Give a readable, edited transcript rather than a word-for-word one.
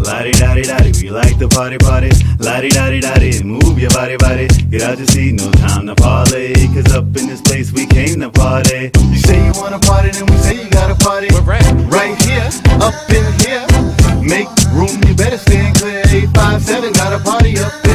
La-di-da-di-da-di, we like to party, party. La-di-da-di-da-di, move your body, body. Get out your seat, no time to parlay. Cause up in this place we came to party. You say you wanna party, then we say you gotta party. Right here, up in here. Make room, you better stand clear. 857 got a party up